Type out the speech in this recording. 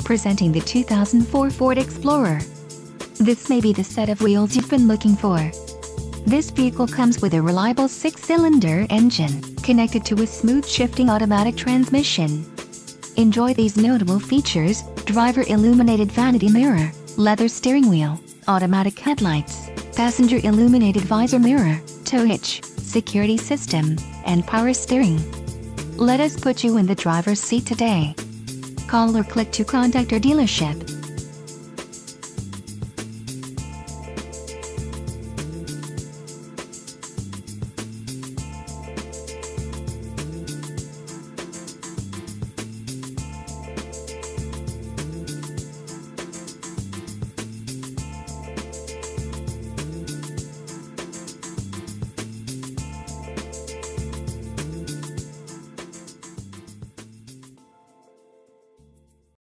Presenting the 2004 Ford Explorer. This may be the set of wheels you've been looking for. This vehicle comes with a reliable 6-cylinder engine, connected to a smooth shifting automatic transmission. Enjoy these notable features: driver illuminated vanity mirror, leather steering wheel, automatic headlights, passenger illuminated visor mirror, tow hitch, security system, and power steering. Let us put you in the driver's seat today. Call or click to contact our dealership.